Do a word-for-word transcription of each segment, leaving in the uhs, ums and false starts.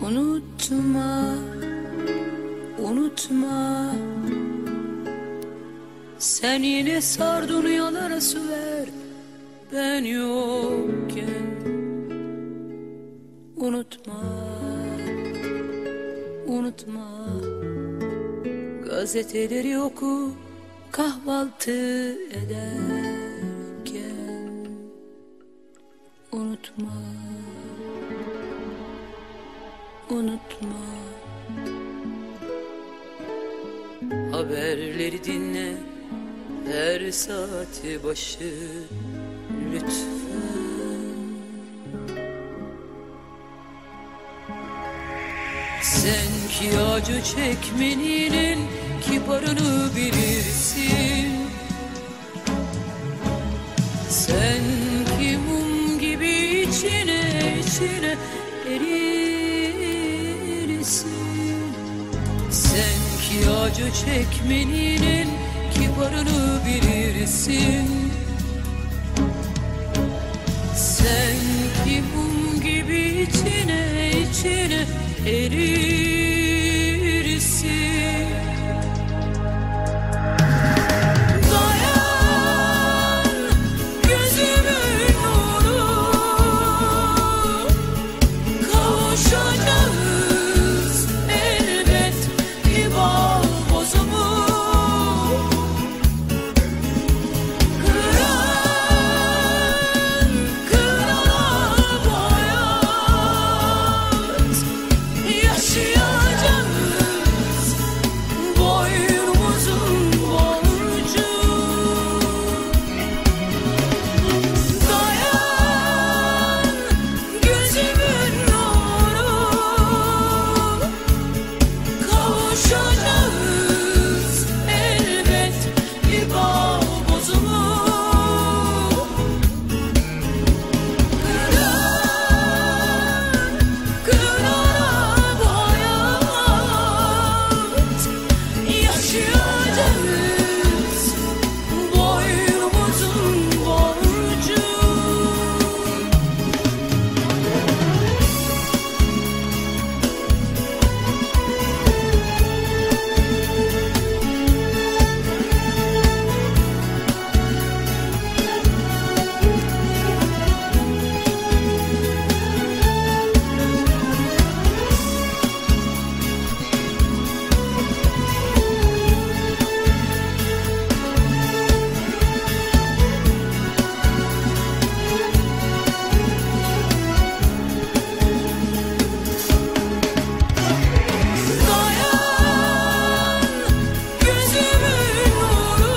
Unutma, unutma. Sen yine sar dünyalara su ver, ben yokken. Unutma, unutma. Gazeteleri oku, kahvaltı ederken. Unutma, unutma. Haberleri dinle her saati başı lütfen. Sen ki acı çekmenin kibarını bilirsin. Sen ki mum gibi içine içine erirsin. Sen ki acı çekmenin kibarını bilirsin. Sen ki mum gibi içine içine erirsin. Dayan gözümün nuru, kavuşacağız elbet bir bağ bozumu. Kıran kırana boyaz, yaşayacağız boynumuzun borcu. Dayan gözümün nuru, kavuşacağız elbet bir bağ bozumu. Kıran kırana boyaz, yaşayacağız boynumuzun borcu. Dayan gözümün nuru,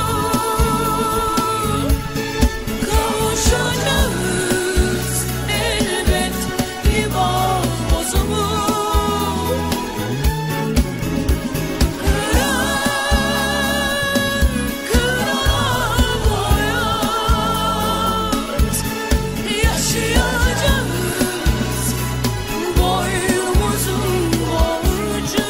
kavuşacağız elbet bir bağ bozumu. Kıran kırana boyaz, yaşayacağız boynumuzun borcu.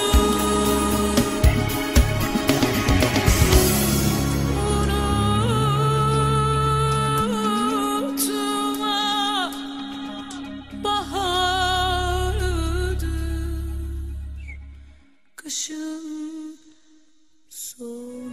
Unutma, bahardır kışın sonu.